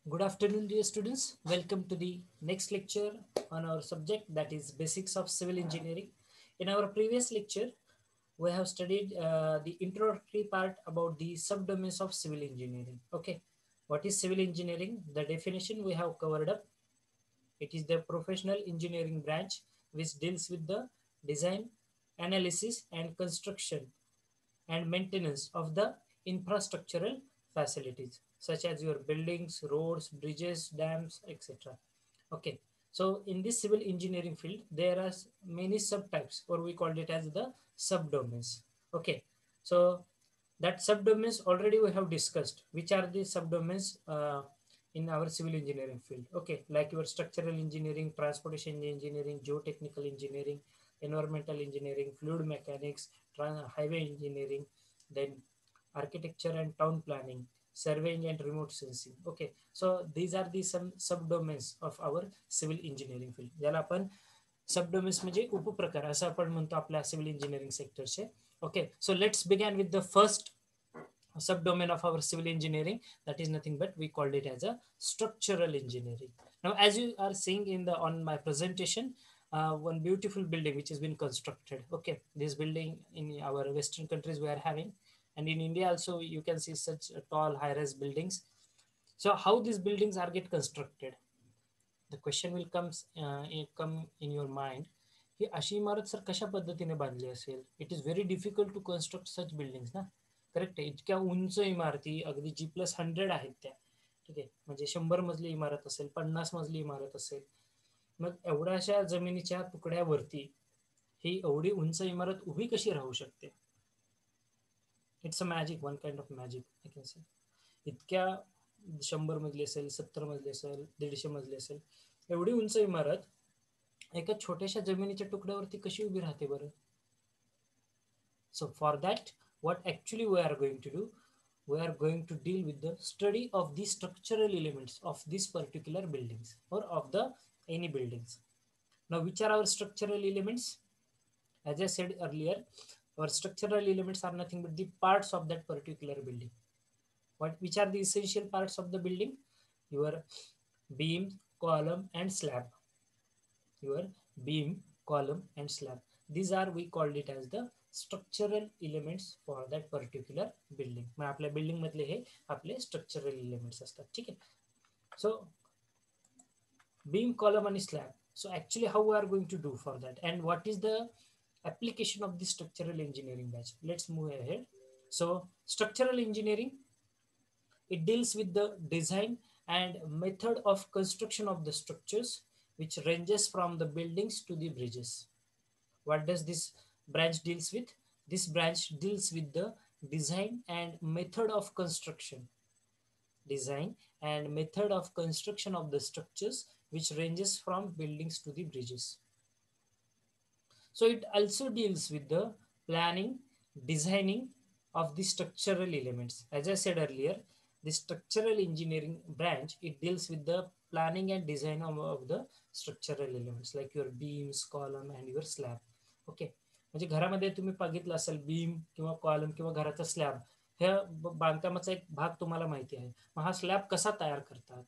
Good afternoon, dear students. Welcome to the next lecture on our subject, that is Basics of Civil Engineering. In our previous lecture, we have studied the introductory part about the subdomains of civil engineering. Okay, what is civil engineering? The definition we have covered up. It is the professional engineering branch which deals with the design, analysis, and construction and maintenance of the infrastructural facilities such as your buildings, roads, bridges, dams, etc. Okay, so in this civil engineering field, there are many subtypes, or we called it as the subdomains. Okay, so that subdomains already we have discussed. Which are the subdomains in our civil engineering field? Okay, like your structural engineering, transportation engineering, geotechnical engineering, environmental engineering, fluid mechanics, highway engineering, then architecture and town planning, surveying and remote sensing. Okay, so these are the some subdomains of our civil engineering field, ज्याला आपण सबडोमेन्स म्हणजे उपप्रकार असं आपण म्हणतो आपल्या civil engineering सेक्टरचे. Okay, so let's begin with the first subdomain of our civil engineering, that is nothing but we called it as a structural engineering. Now as you are seeing in the on my presentation, one beautiful building which has been constructed. Okay, this building in our western countries we are having, and in India also you can see such tall high-rise buildings. So how these buildings are get constructed? The question will come in your mind, ही अशी इमारत sir कशा पद्धतीने बांधली असेल. It is very difficult to construct such buildings ना. Correct आहे. इतक्या उंच इमारती अगदी G+100 आहेत त्या. ठीक आहे, म्हणजे 100 मजली इमारत असेल, 50 मजली इमारत असेल. मग एवढ्याशा जमिनीच्या तुकड्यावरती ही एवढी उंच इमारत उभी कशी राहू शकते? It's a magic, one kind of magic I can say. इतक्या 100 मजली असेल, 70 मजली असेल, 150 मजली असेल, एवढी उंच इमारत एका छोट्याशा जमिनीच्या तुकड्यावरती कशी उभी राहते बरं? So for that, what actually we are going to do, we are going to deal with the study of the structural elements of these particular buildings or of the any buildings. Now which are our structural elements? As I said earlier, our structural elements are nothing but the parts of that particular building. Which are the essential parts of the building? Your beam, column and slab. Your beam, column and slab. These are, we called it as the structural elements for that particular building. मग आपल्या building मधले हे आपले structural elements असतात. ठीक आहे. So beam, column and slab. So actually how we are going to do for that, and what is the application of the structural engineering batch? Let's move ahead. So structural engineering, it deals with the design and method of construction of the structures, which ranges from the buildings to the bridges. What does this branch deals with? This branch deals with the design and method of construction. Design and method of construction of the structures, which ranges from buildings to the bridges. So it also deals with the planning, designing of the structural elements. As I said earlier, the structural engineering branch, it deals with the planning and design of the structural elements like your beams, column and your slab. Okay, म्हणजे घरामध्ये तुम्ही बघितलं असेल beam किंवा column किंवा घराचा slab, हे बांधकामाचा एक भाग तुम्हाला माहिती आहे. मग हा स्लॅब कसा तयार करतात?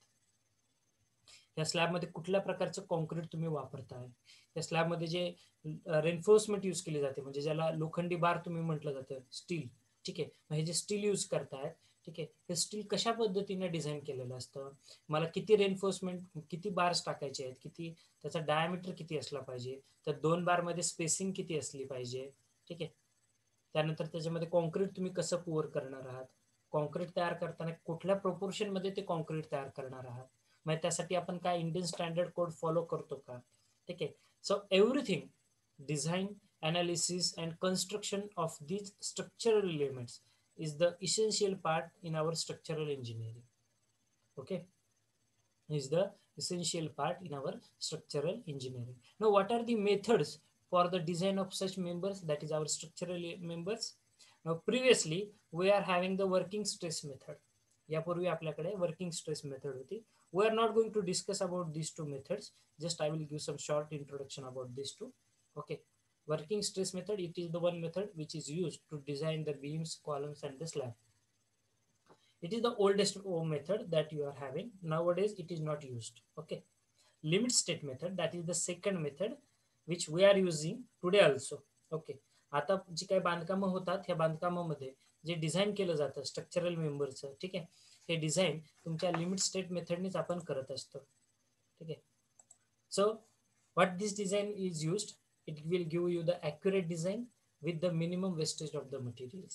या स्लॅबमध्ये कुठल्या प्रकारचं कॉन्क्रीट तुम्ही वापरताय? या स्लॅबमध्ये जे रेन्फोर्समेंट यूज केली जाते, म्हणजे ज्याला लोखंडी बार तुम्ही म्हटलं जातं, स्टील. ठीक आहे, मग हे जे स्टील यूज करतायत, ठीक आहे, हे स्टील कशा पद्धतीने डिझाईन केलेलं असतं? मला किती रेन्फोर्समेंट, किती बार्स टाकायचे आहेत, किती त्याचा डायमीटर किती असला पाहिजे, तर 2 बारमध्ये स्पेसिंग किती असली पाहिजे. ठीक आहे, त्यानंतर त्याच्यामध्ये कॉन्क्रीट तुम्ही कसं पुअर करणार आहात, कॉन्क्रीट तयार करताना कुठल्या प्रोपोर्शनमध्ये ते कॉन्क्रीट तयार करणार आहात, मग त्यासाठी आपण काय इंडियन स्टँडर्ड कोड फॉलो करतो का? ठीक आहे. So everything, design, analysis and construction of these structural elements is the essential part in our structural engineering. Okay, is the essential part in our structural engineering. Now what are the methods for the design of such members, that is our structural members? Now previously we are having the working stress method. यापूर्वी आपल्याकडे working stress method होती. We are not going to discuss about these two methods. Just I will give some short introduction about these two. Okay, working stress method, it is the one method which is used to design the beams, columns and the slab. It is the oldest method that you are having. Nowadays it is not used. Okay. Limit state method, that is the second method which we are using today also. Okay. आता जी काही बांधकामं होतात ह्या बांधकामामध्ये जे design केलं जातं structural मेंबरचं, ठीक आहे, हे डिझाईन तुमच्या लिमिट स्टेट मेथडनेच आपण करत असतो. ठीक आहे. So what this design is used, it will give you the accurate design with the minimum wastage of the materials.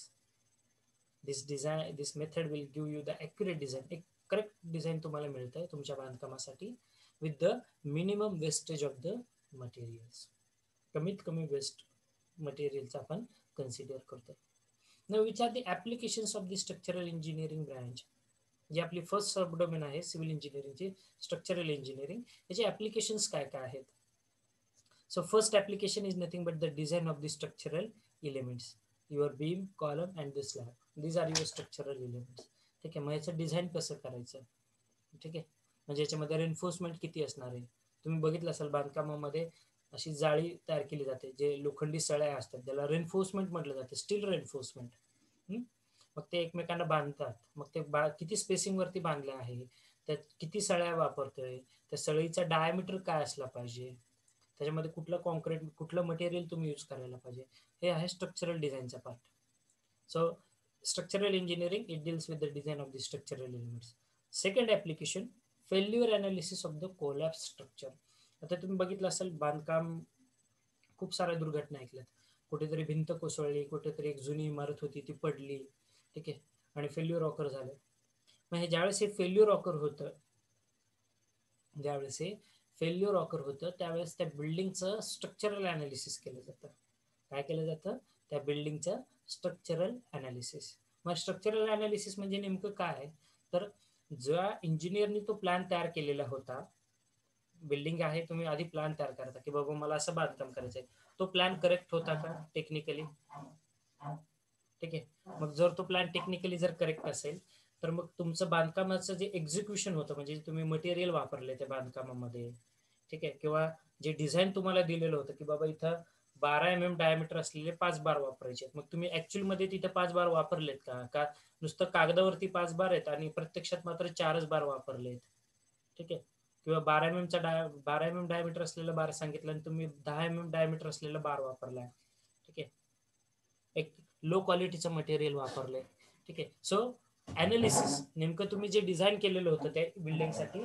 This method will give you the accurate design, एक correct design तुम्हाला मिळत आहे तुमच्या बांधकामासाठी with the minimum wastage of the materials. कमीत कमी waste मटेरियलचा आपण कन्सिडर करतो. Now which are the applications of the structural engineering branch? जी आपली फर्स्ट सब डोमेन आहे सिव्हिल इंजिनिअरिंगची स्ट्रक्चरल इंजिनिअरिंग, याचे ऍप्लिकेशन्स काय काय आहेत? So first application is nothing but the design of the structural elements, your beam, column and the slab. These are your structural elements. ठीक आहे. मग याचं डिझाईन कसं करायचं? ठीक आहे. म्हणजे याच्यामध्ये रेन्फोर्समेंट किती असणार आहे? तुम्ही बघितलं असाल बांधकामामध्ये अशी जाळी तयार केली जाते, जे लोखंडी सळ्या असतात त्याला रेन्फोर्समेंट म्हटलं जातं, स्टील रेन्फोर्समेंट. मग ते एकमेकांना बांधतात. मग ते किती स्पेसिंग वरती बांधले आहे, त्यात किती सळ्या वापरतोय, त्या सळीचा डायमीटर काय असला पाहिजे, त्याच्यामध्ये कुठलं कॉन्क्रीट कुठलं मटेरियल तुम्ही यूज करायला पाहिजे, हे आहे स्ट्रक्चरल डिझाईनचा part. So structural engineering it deals with the design of the structural elements. Second application failure analysis of the collapse structure. आता तुम्ही बघितलं असेल बांधकाम खूप साऱ्या दुर्घटना ऐकल्यात, कुठेतरी भिंत कोसळली, कुठेतरी एक जुनी इमारत होती ती पडली, ठीक आहे, आणि फेल्युअर ऑकर झालं. मग हे ज्यावेळेस हे फेल्युअर ऑकर होतं, ज्यावेळेस हे फेल्युअर ऑकर होतं त्यावेळेस त्या बिल्डिंगचं स्ट्रक्चरल अनालिसिस केलं जातं. काय केलं जातं? त्या बिल्डिंगचं स्ट्रक्चरल अनालिसिस. मग स्ट्रक्चरल अनालिसिस म्हणजे नेमकं काय? तर ज्या इंजिनियरनी तो प्लॅन तयार केलेला होता, बिल्डिंग आहे, तुम्ही आधी प्लॅन तयार करता की बाबा मला असं बांधकाम करायचंय, तो प्लॅन करेक्ट होता का टेक्निकली? ठीक आहे. मग जर तो प्लॅन टेक्निकली जर करेक्ट असेल तर मग तुमचं बांधकामाचं जे एक्झिक्युशन होतं, म्हणजे तुम्ही मटेरियल वापरले त्या बांधकामामध्ये, ठीक आहे, किंवा जे डिझाईन तुम्हाला दिलेलं होतं की बाबा इथं 12 डायमीटर असलेले 5 बार वापरायचे, मग तुम्ही ऍक्च्युअल मध्ये तिथे 5 बार वापरलेत का नुसतं कागदावरती 5 बार आहेत आणि प्रत्यक्षात मात्र 4च बार वापरलेत? ठीक आहे. किंवा 12 डायमीटर असलेला बार सांगितलं आणि तुम्ही 10 डायमीटर असलेला बार वापरलाय. ठीक आहे. एक लो क्वालिटीचं मटेरियल वापरलंय. ठीक आहे. सो अनालिसिस नेमकं तुम्ही जे डिझाईन केलेलं होतं त्या बिल्डिंगसाठी,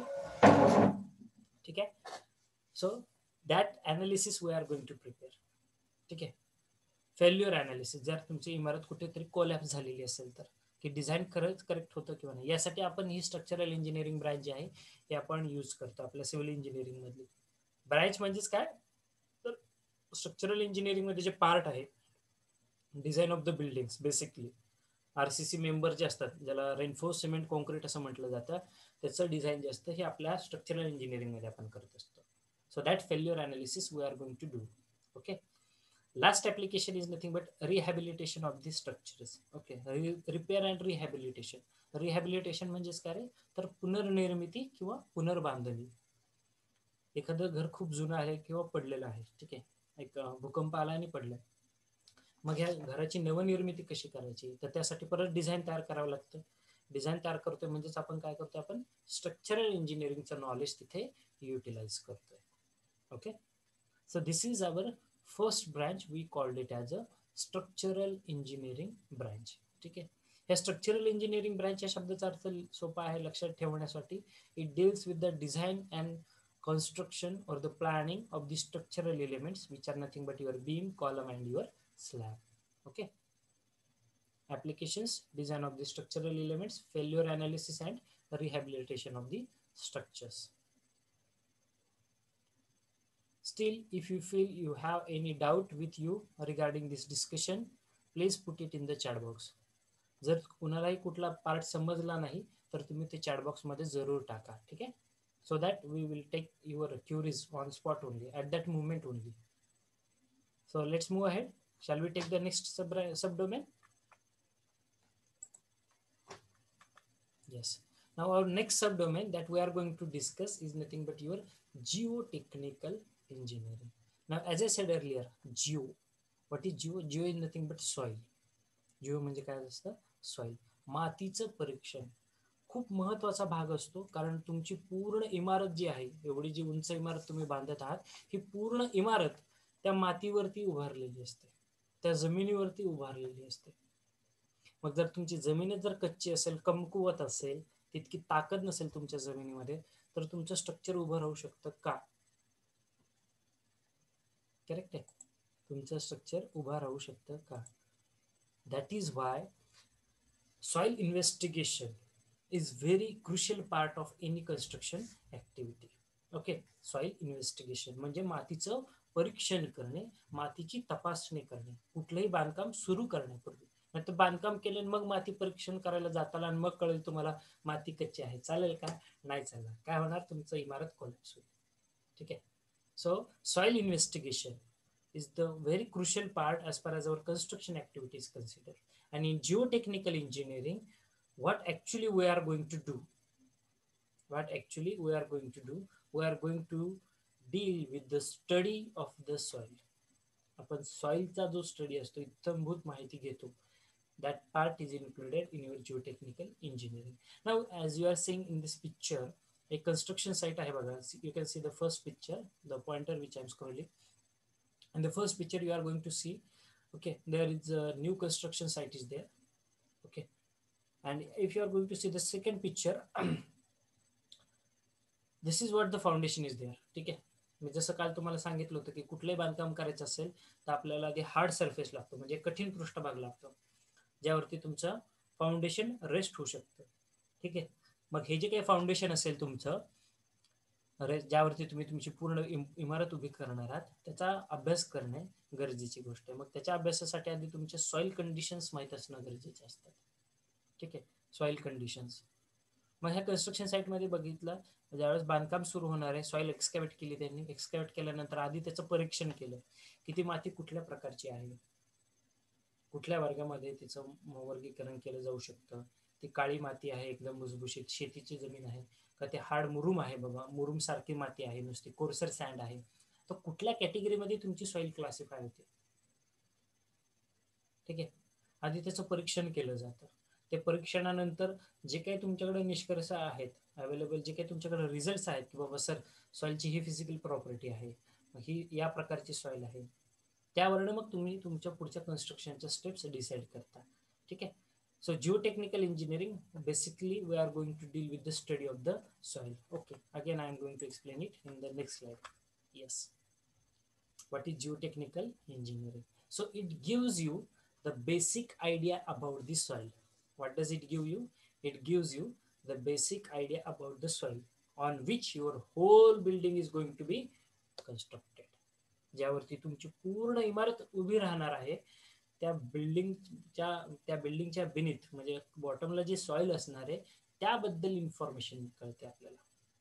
ठीक आहे, so that analysis we are going to prepare. ठीक आहे. फेल्युअर अनालिसिस, जर तुमची इमारत कुठेतरी कोलॅप्स झालेली असेल तर की डिझाईन खरंच करेक्ट होतं किंवा नाही, यासाठी आपण ही स्ट्रक्चरल इंजिनिअरिंग ब्रांच जी आहे हे आपण यूज करतो आपल्या सिव्हिल इंजिनिअरिंग मधली. ब्रांच म्हणजेच काय, तर स्ट्रक्चरल इंजिनिअरिंग मध्ये जे पार्ट आहे design of the buildings, basically RCC member जे असतात, ज्याला रेन्फोर्स सिमेंट कॉन्क्रीट असं म्हटलं जातं, त्याचं डिझाईन जे असतं हे आपल्या स्ट्रक्चरल इंजिनिअरिंग मध्ये आपण करत असतो. So that failure analysis we are going to do. Okay. Last application is nothing but rehabilitation of the structures. Okay. Repair and rehabilitation. Rehabilitation म्हणजेच काय रे, तर पुनर्निर्मिती किंवा पुनर्बांधणी. एखादं घर खूप जुनं आहे किंवा पडलेलं आहे, ठीक आहे, एक भूकंप आला आणि पडलं, मग ह्या घराची नवनिर्मिती कशी करायची, तर त्यासाठी परत डिझाईन तयार करावं लागतं. डिझाईन तयार करतोय म्हणजेच आपण काय करतोय, आपण स्ट्रक्चरल इंजिनिअरिंगचं नॉलेज तिथे युटिलाइज करतोय. ओके. So this is our first branch, we called it as a structural engineering branch. ठीक आहे. या स्ट्रक्चरल इंजिनिअरिंग ब्रांच या शब्दाचा अर्थ सोपा आहे लक्षात ठेवण्यासाठी. It deals with the design and construction or the planning of the structural elements which are nothing but your beam, column and your slab. Okay. Applications: design of the structural elements, failure analysis and rehabilitation of the structures. Still, if you feel you have any doubt with you regarding this discussion, please put it in the chat box. जर कुणालाही कुठला part समजला नाही तर तुम्ही ते chat box मध्ये जरूर टाका. ठीक आहे. So that we will take your queries on spot only, at that moment only. So let's move ahead. Shall we take the next subdomain? Yes. Now our next subdomain that we are going to discuss is nothing but your geotechnical engineering. Now as I said earlier, geo, what is geo? Geo is nothing but soil. Geo म्हणजे काय असतं? Soil. मातीचं परीक्षण खूप महत्वाचा भाग असतो, कारण तुमची पूर्ण इमारत जी आहे, एवढी जी उंच इमारत तुम्ही बांधत आहात, ही पूर्ण इमारत त्या मातीवरती उभारलेली असते, त्या जमिनीवरती उभारलेली असते. मग जर तुमची जमीनच जर कच्ची असेल, कमकुवत असेल, तितकी ताकद नसेल तुमच्या जमिनीमध्ये, तर तुमचं स्ट्रक्चर उभं राहू शकतं का? करेक्ट आहे, तुमचं स्ट्रक्चर उभं राहू शकतं का? That is why soil investigation is very crucial part of any construction activity. Okay, soil investigation म्हणजे मातीचं परीक्षण करणे, मातीची तपासणी करणे कुठलंही बांधकाम सुरू करण्यापूर्वी. नाही तर बांधकाम केले मग माती परीक्षण करायला जाताना आणि मग कळेल तुम्हाला माती कच्ची आहे, चालेल का? नाही चालणार. काय होणार? तुमचं इमारत कोलॅप्स होईल. ठीक आहे. So soil investigation is the very crucial part as far as our construction activity is considered. And in geotechnical engineering, what actually we are going to do, we are going to deal with the study of the soil. आपण सॉइलचा जो study असतो, इत्थंभूत माहिती घेतो, that part is included in your geotechnical engineering. Now, as you are seeing in this picture, a construction site आहे बघा. You can see the first picture, the pointer which I am scrolling. In the first picture you are going to see, okay, there is a new construction site is there. Okay, and if you are going to see the second picture, this is what the foundation is there. ठीक आहे. मी जसं काल तुम्हाला सांगितलं होतं की कुठलंही बांधकाम करायचं असेल तर आपल्याला आधी हार्ड सरफेस लागतो, म्हणजे कठीण पृष्ठभाग लागतो, ज्यावरती तुमचं फाउंडेशन रेस्ट होऊ शकतं. ठीक आहे. मग हे जे काही फाउंडेशन असेल तुमचं, ज्यावरती तुम्ही तुमची पूर्ण इमारत उभी करणार आहात, त्याचा अभ्यास करणे गरजेची गोष्ट आहे. मग त्याच्या अभ्यासासाठी आधी तुमचे सॉइल कंडिशन्स माहीत असणं गरजेचे असतात. ठीक आहे, सॉइल कंडिशन्स. मग ह्या कन्स्ट्रक्शन साईटमध्ये बघितलं, ज्यावेळेस बांधकाम सुरू होणार आहे, सॉइल एक्सकॅव्हेट केली त्यांनी. एक्सकॅव्हेट केल्यानंतर आधी त्याचं परीक्षण केलं की ती माती कुठल्या प्रकारची आहे, कुठल्या वर्गामध्ये तिचं वर्गीकरण केलं जाऊ शकतं. ती काळी माती आहे, एकदम भुसभुशीत शेतीची जमीन आहे, का ते हार्ड मुरुम आहे बाबा, मुरुम सारखी माती आहे, नुसती कोरसर सँड आहे, तर कुठल्या कॅटेगरीमध्ये तुमची सॉइल क्लासिफाय होते. ठीक आहे. आधी त्याचं परीक्षण केलं जातं. ते परीक्षणानंतर जे काही तुमच्याकडे निष्कर्ष आहेत अवेलेबल, जे काही तुमच्याकडे रिझल्ट्स आहेत की बाबा सर सॉइलची ही फिजिकल प्रॉपर्टी आहे, ही या प्रकारची सॉइल आहे, त्यावरनं मग तुम्ही तुमच्या पुढच्या कन्स्ट्रक्शनच्या स्टेप्स डिसाईड करता. ठीक आहे. So geotechnical engineering, basically we are going to deal with the study of the soil. Okay, again I am going to explain it in the next slide. Yes, what is geotechnical engineering? So it gives you the basic idea about the soil. What does it give you? It gives you the basic idea about the soil on which your whole building is going to be constructed. ज्यावरती तुमची पूर्ण इमारत उभी राहणार आहे, त्या बिल्डिंगच्या beneath म्हणजे बॉटमला जे सॉइल असणार आहे त्याबद्दल इन्फॉर्मेशन कळते आपल्याला.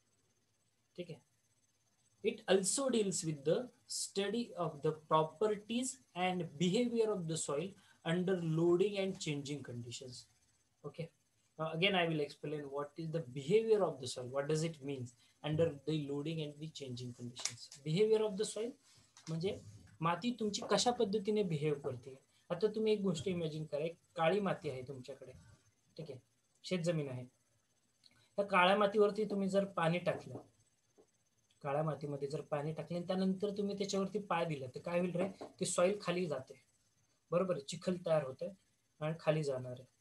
ठीक आहे. It also deals with the study of the properties and behaviour of the soil under loading and changing conditions. Okay, again I will explain what is the behavior of the soil. What does it mean under the loading and the changing conditions? Behavior of the soil म्हणजे माती तुमची कशा पद्धतीने behave करते. आता तुम्ही एक गोष्ट इमॅजिन करा, एक काळी माती आहे तुमच्याकडे. ठीक आहे, शेत जमीन आहे. त्या काळ्या मातीवरती तुम्ही जर पाणी टाकलं, काळ्या मातीमध्ये जर पाणी टाकले आणि त्यानंतर तुम्ही त्याच्यावरती पाय दिला तर काय होईल रे? ते सॉइल खाली जाते, बरोबर आहे, चिखल तयार होते आणि खाली जाणार आहे.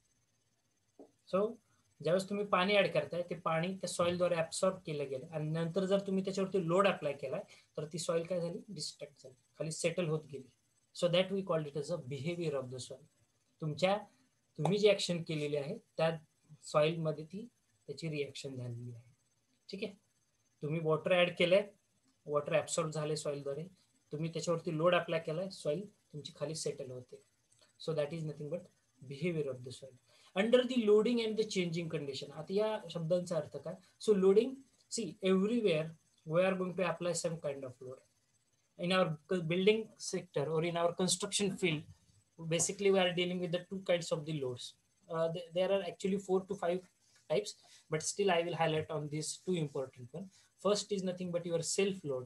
सो ज्यावेळेस तुम्ही पाणी ऍड करताय ते पाणी त्या सॉइलद्वारे ऍब्सॉर्ब केलं गेलं आणि नंतर जर तुम्ही त्याच्यावरती लोड अप्लाय केलाय तर ती सॉइल काय झाली? डिस्ट्रॅक्ट झाली, खाली सेटल होत गेली. So that we called it as a behaviour of the soil. तुम्ही जी ऍक्शन केलेली आहे त्या सॉइलमध्ये ती त्याची रिॲक्शन झालेली आहे. ठीक आहे. तुम्ही वॉटर ऍड केलंय, वॉटर ऍब्सॉर्ब झाले सॉइलद्वारे, तुम्ही त्याच्यावरती लोड अप्लाय केलाय, सॉइल तुमची खाली सेटल होते. So that is nothing but behaviour of the soil under the loading and the changing condition. आता या शब्दांचा अर्थ काय? So loading, see everywhere we are going to apply some kind of load. In our building sector or in our construction field, basically we are dealing with the two kinds of the loads. There are actually 4 to 5 types, but still I will highlight on these two important one. First is nothing but your self load,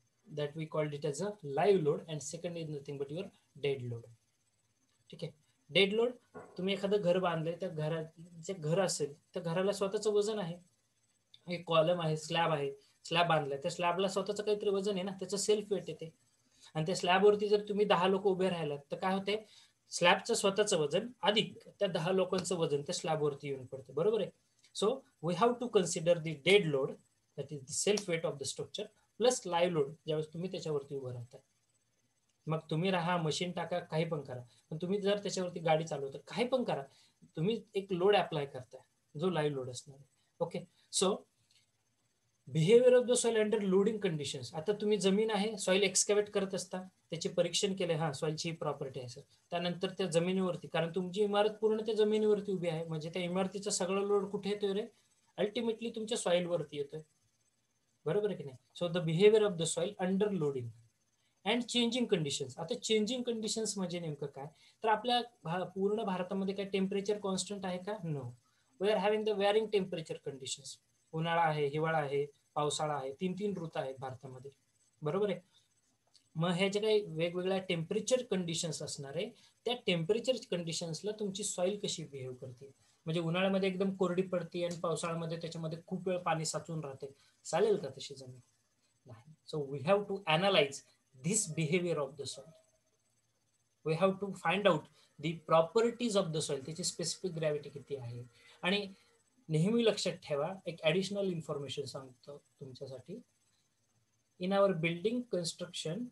that we called it as a live load, and second is nothing but your dead load. ठीक है. Dead load, तुम्ही एखादं घर बांधलंय, त्या घरात जे घर असेल त्या घराला स्वतःचं वजन आहे, एक कॉलम आहे, स्लॅब आहे, स्लॅब बांधलाय, त्या स्लॅबला स्वतःचं काहीतरी वजन आहे ना, त्याचं सेल्फ वेट येते. आणि त्या स्लॅबवरती जर तुम्ही 10 लोक उभे राहिलात तर काय होते, स्लॅबचं स्वतःचं वजन अधिक त्या 10 लोकांचं वजन त्या स्लॅबवरती येऊन पडते, बरोबर आहे. So we have to consider the dead load, that is the self weight of the structure, plus live load ज्यावेळेस तुम्ही त्याच्यावरती उभं राहता. मग तुम्ही राहा, मशीन टाका, काही पण करा, पण तुम्ही जर त्याच्यावरती गाडी चालवता, काही पण करा, तुम्ही एक लोड अप्लाय करताय जो लाईव्ह लोड असणार आहे. Okay, so behaviour of the soil under loading conditions. आता तुम्ही जमीन आहे, सॉइल एक्सकॅव्हेट करत असता, त्याचे परीक्षण केले, हा सॉइलची ही प्रॉपर्टी आहे सर, त्यानंतर त्या जमिनीवरती, कारण तुमची इमारत पूर्ण त्या जमिनीवरती उभी आहे, म्हणजे त्या इमारतीचा सगळा लोड कुठे येतोय रे, अल्टिमेटली तुमच्या सॉइलवरती येतोय, बरोबर आहे की नाही. So the behaviour of the soil under loading and changing conditions. आता चेंजिंग कंडिशन्स म्हणजे नेमकं काय, तर आपल्या पूर्ण भारतामध्ये काय टेम्परेचर कॉन्स्टंट आहे का, no. We are having the varying temperature conditions. उन्हाळा आहे, हिवाळा आहे, पावसाळा आहे, 3 ऋतू आहेत भारतामध्ये, बरोबर आहे. मग हे जे काही वेगवेगळ्या टेम्परेचर कंडिशन्स असणार आहे, त्या टेम्परेचर कंडिशन्सला तुमची सॉइल कशी बिहेव करते, म्हणजे उन्हाळ्यामध्ये एकदम कोरडी पडते आणि पावसाळ्यामध्ये त्याच्यामध्ये खूप वेळ पाणी साचून राहते, चालेल का तशी जमीन, नाही. So we have to analyse this behavior of the soil. We have to find out the properties of the soil, त्याची स्पेसिफिक ग्रॅव्हिटी किती आहे. आणि नेहमी लक्षात ठेवा, एक ॲडिशनल इन्फॉर्मेशन सांगतो तुमच्यासाठी. In our building construction,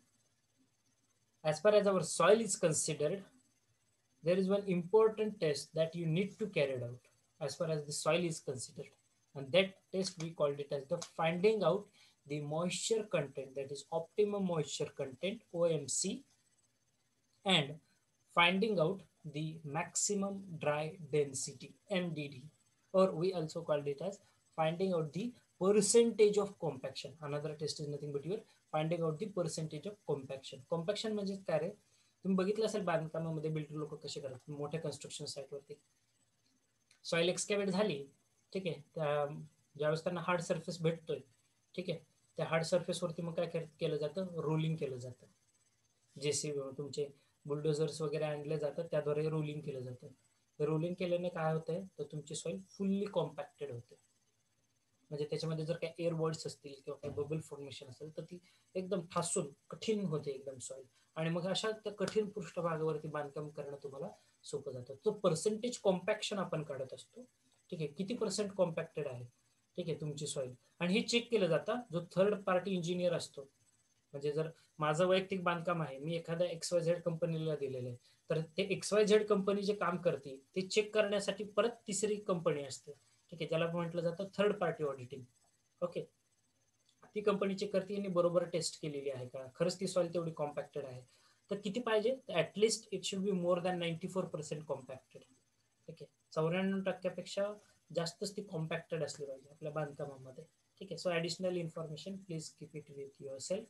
as far as our soil is considered, there is one important test that you need to carry out as far as the soil is considered, and that test we called it as the finding out the moisture content, that is optimum moisture content, OMC, and finding out the maximum dry density, MDD, or we also called it as finding out the percentage of compaction. Another test is nothing but your finding out the percentage of compaction. Compaction म्हणजे काय रे, तुम्ही बघितलं असेल बांधकामामध्ये builder लोक कसे करतात मोठ्या कन्स्ट्रक्शन साईटवरती, सॉइल एक्सकॅव्हेट झाली, ठीक आहे, त्या ज्यावेळेस त्यांना हार्ड सरफेस भेटतोय, ठीक आहे, त्या हार्ड सरफेसवरती मग काय केलं जातं, रोलिंग केलं जातं, जेसी तुमचे बुलडोझर्स वगैरे आणले जातात, त्याद्वारे रोलिंग केलं जातं. रोलिंग केल्याने काय होतंय, तर तुमची सॉइल फुल्ली कॉम्पॅक्टेड होते, म्हणजे त्याच्यामध्ये जर काही एअर बॉड्स असतील किंवा काही बबल फॉर्मेशन असेल तर ती एकदम ठासून कठीण होते एकदम सॉइल, आणि मग अशा त्या कठीण पृष्ठभागावरती बांधकाम करणं तुम्हाला सोपं जातं. तो पर्सेंटेज कॉम्पॅक्शन आपण काढत असतो, ठीक आहे, किती पर्सेंट कॉम्पॅक्टेड आहे, ठीक आहे, तुमची सॉइल. आणि हे चेक केलं जातं जो थर्ड पार्टी इंजिनियर असतो, म्हणजे जर माझं वैयक्तिक बांधकाम आहे, मी एखाद्या XYZ कंपनीला दिलेलं आहे, तर ते XYZ कंपनी जे काम करते ते चेक करण्यासाठी परत तिसरी कंपनी असते, ठीक आहे, त्याला म्हटलं जातं थर्ड पार्टी ऑडिटिंग. ओके, ती कंपनी चेक करते आणि बरोबर टेस्ट केलेली आहे का, खरंच ती सॉइल तेवढी कॉम्पॅक्टेड आहे, तर किती पाहिजे, at least it should be more than 94% compacted, ठीक आहे, 94% जास्तच ती कॉम्पॅक्टेड असली पाहिजे आपल्या बांधकामामध्ये, ठीक आहे. So additional information please keep it with yourself.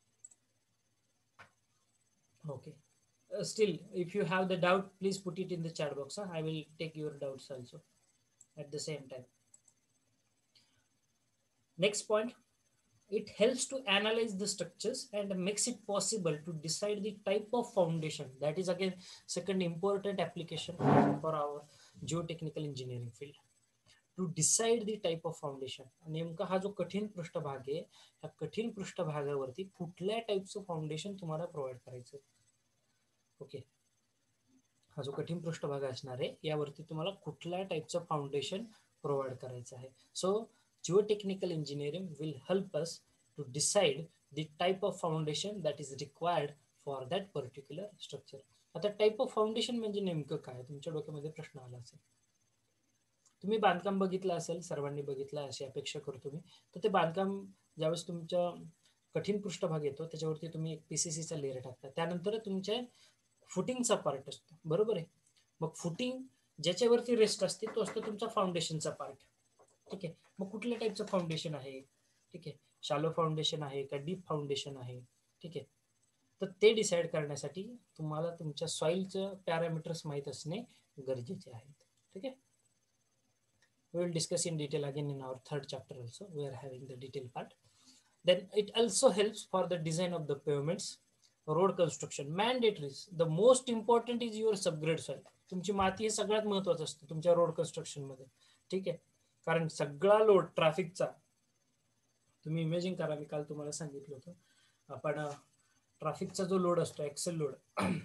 Okay. Still, if you have the doubt, please put it in the chat box. Huh? I will take your doubts also at the same time. Next point, it helps to analyze the structures and makes it possible to decide the type of foundation. That is again second important application for our geotechnical engineering field. To decide the type of foundation. नेमका हा जो कठीण पृष्ठभाग आहे, ह्या कठीण पृष्ठभागावरती कुठल्या टाईपचं फाउंडेशन तुम्हाला प्रोव्हाइड करायचं. ओके, हा जो कठीण पृष्ठभाग असणार आहे यावरती तुम्हाला कुठल्या टाईपचं फाउंडेशन प्रोव्हाइड करायचं आहे. So geotechnical engineering will help us to decide the type of foundation that is required for that particular structure. आता टाइप ऑफ फाउंडेशन म्हणजे नेमकं काय, तुमच्या डोक्यामध्ये प्रश्न आला असेल. तुम्ही बांधकाम बघितलं असेल, सर्वांनी बघितलं अशी अपेक्षा करतो मी. तर ते बांधकाम ज्यावेळेस तुमच्या कठीण पृष्ठभाग येतो त्याच्यावरती तुम्ही एक PCCचा लेअर टाकता, त्यानंतर तुमच्या फुटिंगचा पार्ट असतो, बरोबर आहे. मग फुटिंग ज्याच्यावरती रेस्ट असते तो असतो तुमचा फाउंडेशनचा पार्ट, ठीक आहे. मग कुठल्या टाईपचं फाउंडेशन आहे, ठीक आहे, शॅलो फाउंडेशन आहे का डीप फाउंडेशन आहे, ठीक आहे. तर ते डिसाईड करण्यासाठी तुम्हाला तुमच्या सॉइलचं पॅरामीटर्स माहीत असणे गरजेचे आहेत, ठीक आहे. We will discuss in detail again in our third chapter also. We are having the detailed part. Then it also helps for the design of the pavements. Road construction mandatories. The most important is your subgrade soil. तुमची माती हे सगळ्यात महत्वाचं असतं तुमच्या road construction मध्ये. ठीक आहे, कारण सगळा लोड ट्रॅफिकचा, तुम्ही इमेजिन करा, मी काल तुम्हाला सांगितलं होतं, आपण ट्रॅफिकचा जो लोड असतो, एक्सेल लोड,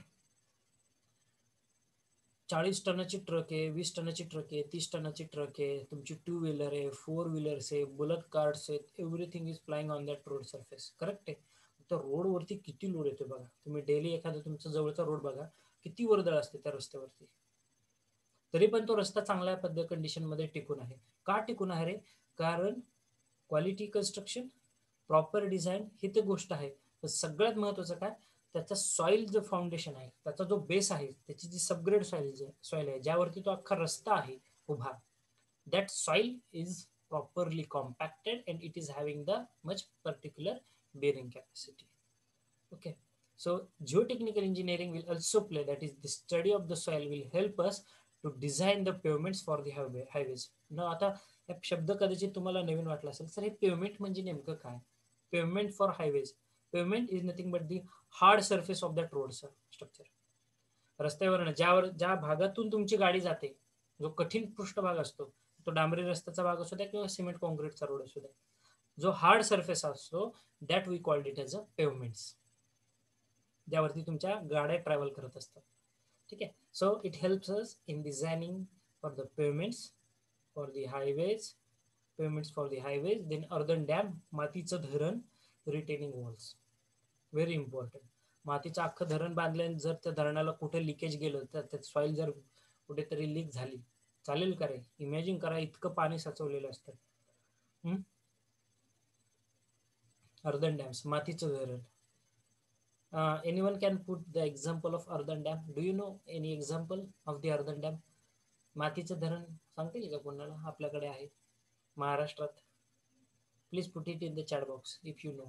40 टनाची ट्रक आहे, 20 टनाची ट्रक आहे, 30 टनाची ट्रक आहे, तुमची 2 व्हीलर आहे, 4 व्हीलर्स आहे, बुलेट कार्ड्स आहेत, everything is flying on that road surface. Correct आहे. तर रोडवरती किती लोड येतो बघा तुम्ही. डेली एखादा तुमचा जवळचा रोड बघा, किती वर्दळ असते त्या रस्त्यावरती. तरी पण तो रस्ता चांगल्या कंडिशन मध्ये टिकून आहे. का टिकून आहे रे? कारण क्वालिटी कन्स्ट्रक्शन, प्रॉपर डिझाईन, ही ते गोष्ट आहे. तर सगळ्यात महत्वाचं काय, त्याचा सॉइल जो फाउंडेशन आहे, त्याचा जो बेस आहे, त्याची जी सबग्रेड सॉइल आहे, ज्यावरती तो अख्खा रस्ता आहे उभा, that soil is properly compacted and it is having the much particular bearing capacity. Okay, so geotechnical engineering will also play, that is the study of the soil will help us to design the pavements for the highways. न आता शब्द कदाचित तुम्हाला नवीन वाटला असेल, sir हे pavement म्हणजे नेमकं काय? Pavement for highways, pavement is nothing but the hard surface of that road structure. रस्त्यावर ज्या भागातून तुमची गाडी जाते, जो कठीण पृष्ठभाग असतो, तो डांबरी रस्त्याचा भाग असू द्या किंवा सिमेंट कॉन्क्रीटचा रोड असू द्या, जो हार्ड सर्फेस असतो, that we called it as a pavements, ज्यावरती तुमच्या गाड्या ट्रॅव्हल करत असतात. ठीक आहे. So it helps us in designing for the pavements for the highways, pavements for the highways. Then earthen dam, मातीचं धरण, रिटेनिंग वॉल्स, व्हेरी इम्पॉर्टंट. मातीचं अख्खं धरण बांधल्याने जर त्या धरणाला कुठे लिकेज गेलं, तर त्यात सॉईल जर कुठेतरी लीक झाली, चालेल का रे? इमॅजिन करा, इतकं पाणी साचवलेलं असतं. अर्धन डॅम्स, मातीचं धरण. Anyone can put the example of earthen dam? Do you know any example of the earthen dam? मातीचं धरण सांगता येईल का कोणाला? आपल्याकडे आहे महाराष्ट्रात. Please put it in the chat box if you know.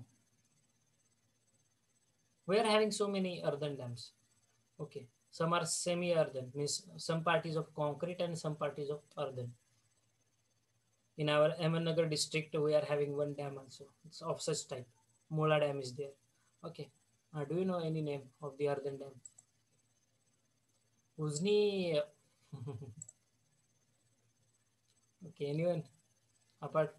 We are having so many earthen dams. Okay, some are semi-earthen, means some part is of concrete and some part is of earthen. In our Ahmednagar district, we are having one dam also. It's of such type. Mola Dam is there. Okay. Do you know any name of the earthen dam? Uzni. Okay, anyone? Apart,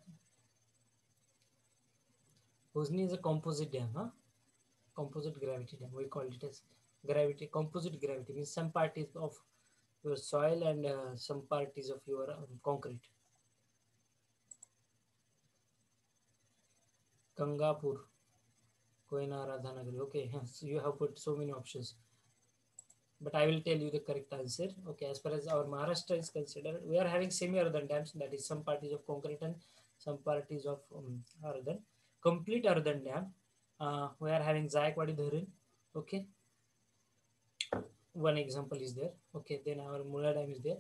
Uzni is a composite dam, huh? Composite gravity dam. We call it as gravity. Composite gravity means some part is of your soil and some part is of your concrete. Gangapur, Koina, Radhanagari. Okay, so you have put so many options, but I will tell you the correct answer. Okay, as far as our Maharashtra is considered, we are having semi-earthen dams, that is some part is of concrete and some part is of earthen. Complete earthen dam, we are having Jayakwadi Dharan. Okay, one example is there. Okay, then our Mula Dam is there.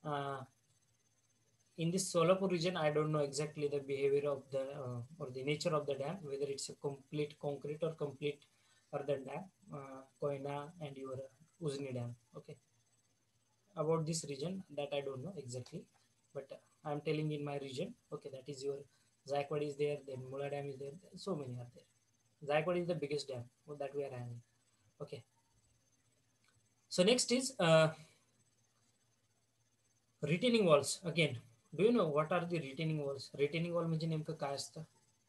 In this Solapur region, I don't know exactly the behavior of the or the nature of the dam, whether it's a complete concrete or complete earthen dam, Koina and your Uzni Dam. Okay, about this region, that I don't know exactly, but I'm telling in my region. Okay, that is your Jayakwadi is there, then Mula Dam is there, so many are there. Jayakwadi is the biggest dam that we are having. Okay, so next is retaining walls. Again, do you know what are the retaining walls? Retaining wall म्हणजे नेमकं काय असतं?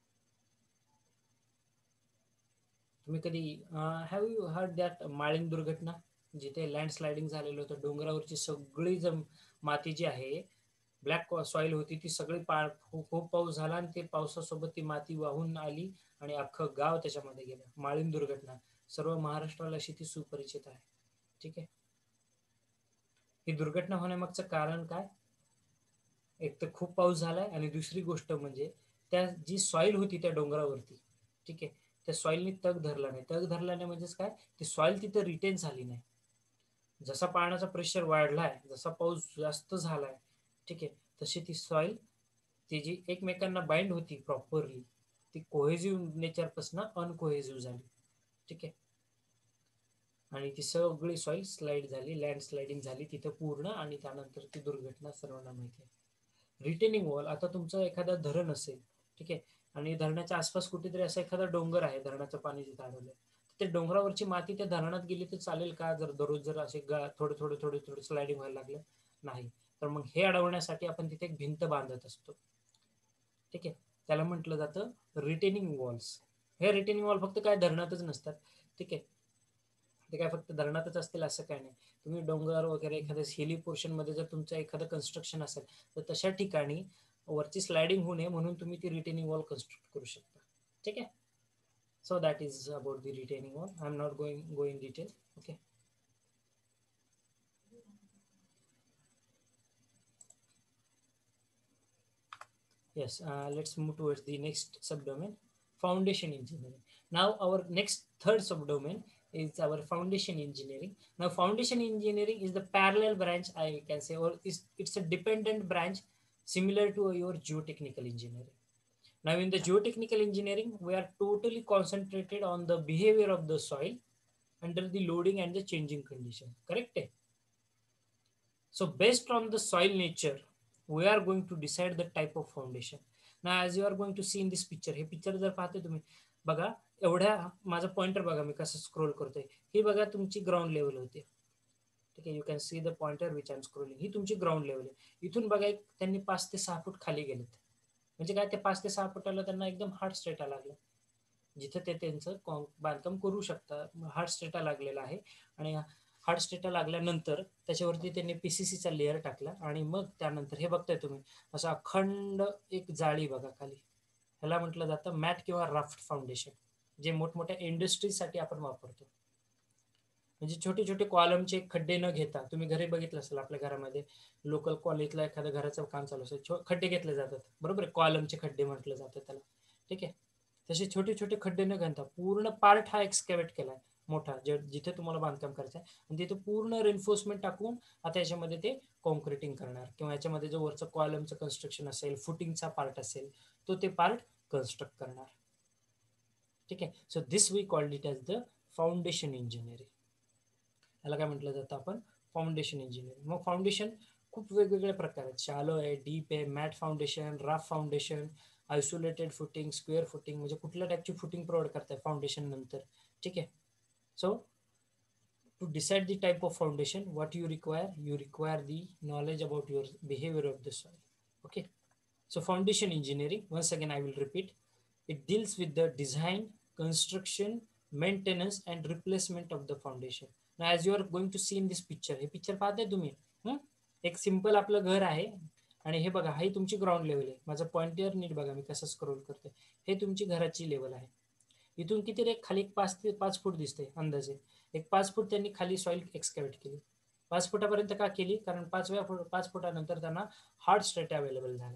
तुम्ही कधी have you heard that Malin दुर्घटना, जिथे landsliding झालेलं होतं, डोंगरावरची सगळी माती जी आहे, ब्लॅक सॉइल होती, ती सगळी खूप पाऊस झाला आणि ते पावसासोबत ती माती वाहून आली आणि अख्खं गाव त्याच्यामध्ये गेलं. माळीण दुर्घटना सर्व महाराष्ट्राला अशी ती सुपरिचित आहे. ठीक आहे. ही दुर्घटना होण्यामागचं कारण काय? एक तर खूप पाऊस झालाय आणि दुसरी गोष्ट म्हणजे त्या जी सॉइल होती त्या डोंगरावरती, ठीक आहे, त्या सॉइलनी तग धरला नाही. तग धरला नाही म्हणजेच काय, ती सॉइल तिथे रिटेन झाली नाही. जसा पाण्याचा प्रेशर वाढलाय, जसा पाऊस जास्त झालाय, ठीक आहे, तशी ती सॉइल, ती जी एकमेकांना बाइंड होती प्रॉपरली, ती कोहेजिव्ह नेचरपासून अनकोहेजिव्ह झाली. ठीक आहे, आणि ती सगळी सॉइल स्लाइड झाली, लँडस्लाइडिंग झाली तिथं पूर्ण, आणि त्यानंतर ती दुर्घटना सर्वांना माहिती आहे. रिटेनिंग वॉल, आता तुमचं एखादा धरण असेल, ठीक आहे, आणि धरणाच्या आसपास कुठेतरी असा एखादा डोंगर आहे, धरणाचं पाणी जिथे अडवलंय, ते डोंगरावरची माती त्या धरणात गेली तर चालेल का, जर दररोज जर असे थोडे थोडे थोडे थोडे स्लायडिंग व्हायला लागलं? नाही. तर मग हे अडवण्यासाठी आपण तिथे एक भिंत बांधत असतो. ठीक आहे, त्याला म्हटलं जातं रिटेनिंग वॉल्स. हे रिटेनिंग वॉल फक्त काय धरणातच नसतात. ठीक आहे, ते काय फक्त धरणातच असतील असं काय नाही. तुम्ही डोंगर वगैरे एखाद्या हिली पोर्शन मध्ये जर तुमचं एखादं कन्स्ट्रक्शन असेल तर तशा ठिकाणी वरची स्लायडिंग होऊ नये म्हणून तुम्ही ती रिटेनिंग वॉल कन्स्ट्रक्ट करू शकता. ठीक आहे, so that is about the retaining wall. I am not go in detail. Okay. Yes, let's move towards the next subdomain, foundation engineering. Now, our next third subdomain is our foundation engineering. Now, foundation engineering is the parallel branch, I can say, or it's a dependent branch similar to your geotechnical engineering. Now, in the geotechnical engineering, we are totally concentrated on the behavior of the soil under the loading and the changing condition. Correct? So based on the soil nature, we are going to decide the type of foundation. Now as you are going to see in this picture, हे picture जर पाहते तुम्ही बघा, एवढ्या माझा pointer बघा मी कसं scroll करतोय. ही बघा तुमची ग्राउंड लेवल होती. ठीक आहे, you can see the pointer which I am scrolling. ही तुमची ग्राउंड लेवल आहे. इथून बघा एक त्यांनी 5 ते 6 फूट खाली गेलेत. म्हणजे काय, ते 5 ते 6 फुटाला त्यांना एकदम हार्ड स्ट्रेटा लागला. जिथे ते त्यांचं बांधकाम करू शकतात, हार्ड स्ट्रेटा लागलेला आहे. आणि हार्ड स्टेटा लागल्यानंतर त्याच्यावरती त्यांनी पीसीसीचा लेअर टाकला आणि मग त्यानंतर हे बघताय तुम्ही असं अखंड एक जाळी बघा खाली. ह्याला म्हटलं जातं मॅट किंवा राफ्ट फाउंडेशन, जे मोठमोठ्या इंडस्ट्रीजसाठी आपण वापरतो. म्हणजे छोटे छोटे कॉलमचे खड्डे न घेता, तुम्ही घरी बघितलं असेल आपल्या घरामध्ये लोकल कॉलेजला एखाद्या घराचं काम चालू असेल, खड्डे घेतले जातात बरोबर, कॉलमचे खड्डे म्हटलं जातं त्याला. ठीक आहे, तसे छोटे छोटे खड्डे न घालता पूर्ण पार्ट हा एक्सकॅव्हेट केलाय मोठा, जिथे तुम्हाला बांधकाम करायचं आहे, आणि तिथे पूर्ण रेन्फोर्समेंट टाकून आता याच्यामध्ये ते कॉन्क्रिटिंग करणार, किंवा याच्यामध्ये जो वरचं कॉलमचं कन्स्ट्रक्शन असेल, फुटिंगचा पार्ट असेल, तो ते पार्ट कन्स्ट्रक्ट करणार. ठीक आहे, so this we called it as the foundation engineering. याला काय म्हटलं जातं आपण, फाउंडेशन इंजिनिअरिंग. मग फाउंडेशन खूप वेगवेगळे प्रकार आहेत. शॅलो आहे, डीप आहे, mat foundation, raft foundation, isolated footing, square footing, म्हणजे कुठल्या टाईपची फुटिंग प्रोव्हाइड करताय फाउंडेशन नंतर. ठीक आहे, so to decide the type of foundation, what you require the knowledge about your behavior of the soil. Okay, so foundation engineering, once again I will repeat, it deals with the design, construction, maintenance and replacement of the foundation. Now as you are going to see in this picture, हे picture पाहताय तुम्ही, एक simple आपलं घर आहे आणि हे बघा, ही तुमची ग्राउंड लेवल आहे. माझं पॉइंटर नीट बघा मी कसं स्क्रोल करतोय. हे तुमची घराची लेवल आहे. इथून किती रे खाली 5 फूट दिसते अंदाजे. एक 5 फूट त्यांनी खाली सॉइल एक्सकॅव्हेट केली. 5 फुटापर्यंत का केली, कारण 5 फुटानंतर त्यांना हार्ड स्ट्रेट अवेलेबल झाला.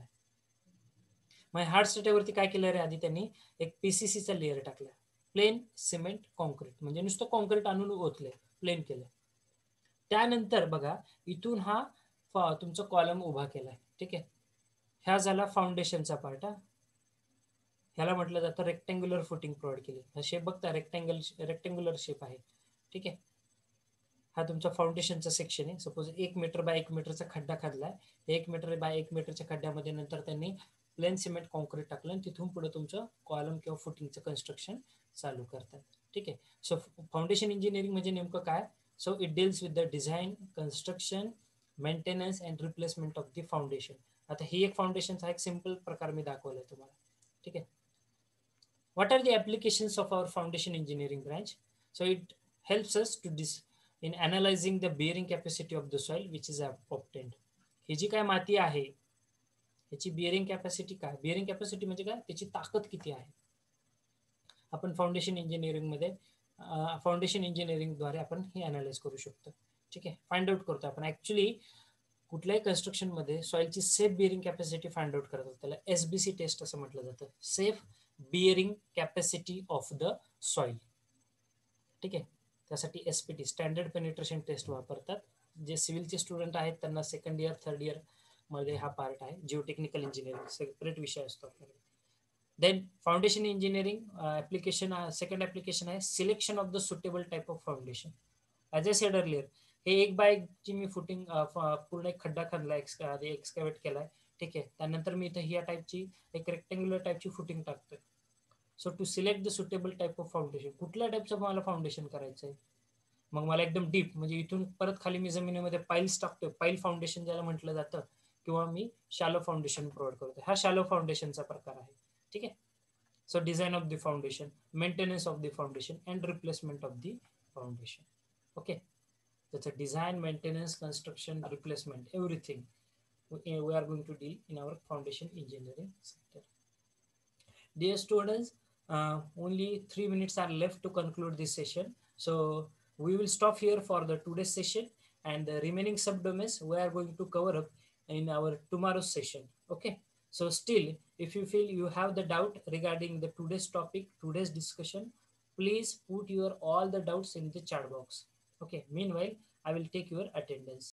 मग हार्ड स्ट्रेटावरती काय केलं रे, आधी त्यांनी एक पीसीसीचा लेअर टाकला, प्लेन सिमेंट कॉन्क्रीट, म्हणजे नुसतं कॉन्क्रीट आणून ओतले, प्लेन केलं. त्यानंतर बघा, इथून हा तुमचा कॉलम उभा केलाय. ठीक आहे, ह्या झाला फाउंडेशनचा पार्ट. ह्याला म्हटलं जातं रेक्टँग्युलर फुटिंग प्रोव्हाइड केली. हा शेप बघता, रेक्टँग्युलर शेप आहे. ठीक आहे, हा तुमचा फाउंडेशनचा सेक्शन आहे. सपोज 1 मीटर बाय 1 मीटरचा खड्डा खाल्लाय. 1 मीटर बाय 1 मीटरच्या खड्ड्यामध्ये नंतर त्यांनी प्लेन सिमेंट कॉन्क्रीट टाकलं आणि तिथून पुढे तुमचं कॉलम किंवा फुटिंगचं कन्स्ट्रक्शन चालू करतात. ठीक आहे, सो फाउंडेशन इंजिनिअरिंग म्हणजे नेमकं काय, so it deals with the design, construction, maintenance and replacement of the foundation. आता ही एक फाउंडेशनचा एक सिंपल प्रकार मी दाखवलाय तुम्हाला. ठीक आहे, what are the applications of our foundation engineering branch? So it helps us to in analyzing the bearing capacity of the soil which is obtained. ही जी काय माती आहे याची बिअरिंग कॅपॅसिटी काय, बिअरिंग कॅपॅसिटी म्हणजे काय, त्याची ताकद किती आहे, आपण फाउंडेशन इंजिनिअरिंग मध्ये फाउंडेशन इंजिनिअरिंगद्वारे आपण हे अनालाइज करू शकतो. ठीक आहे, फाइंड आउट करतो आपण. ऍक्च्युली कुठल्याही कन्स्ट्रक्शन मध्ये सॉइलची safe bearing capacity find out करतात, त्याला एसबीसी टेस्ट असं म्हटलं जातं, safe bearing capacity of the soil. ठीक आहे, त्यासाठी एसपीटी स्टँडर्ड पेनिट्रेशन टेस्ट वापरतात. जे सिव्हिलचे स्टुडंट आहेत त्यांना सेकंड इयर थर्ड इयर मध्ये हा पार्ट आहे. जिओटेक्निकल इंजिनिअरिंग सेपरेट विषय असतो आपल्याकडे. Then foundation engineering application, second application आहे selection of the suitable type of foundation. As a said earlier, हे 1 बाय 1 ची मी फुटिंग पूर्ण एक खड्डा खाल्ला, एक्सकॅव्हेट केलाय. ठीक आहे, त्यानंतर मी इथं ह्या टाईपची एक रेक्टँग्युलर टाईपची फुटिंग टाकतोय. So to select the suitable type of foundation, कुठल्या टाईपचं मला फाउंडेशन करायचं आहे. मग मला एकदम डीप म्हणजे इथून परत खाली मी जमिनीमध्ये पाईल्स टाकतोय, पाईल फाउंडेशन ज्याला म्हटलं जातं, किंवा मी शॅलो फाउंडेशन प्रोव्हाइड करतो. हा शॅलो फाउंडेशनचा प्रकार आहे. ठीक आहे. So design of the foundation, maintenance of the foundation and replacement of the foundation. Okay. त्याचं design, maintenance, construction, replacement, everything we are going to deal in our foundation engineering sector. Dear students, only 3 minutes are left to conclude this session. So we will stop here for the today's session, and the remaining subdomains we are going to cover up in our tomorrow's session. Okay. So still, if you feel you have the doubt regarding the today's topic, today's discussion, please put your all the doubts in the chat box. Okay. Meanwhile, I will take your attendance.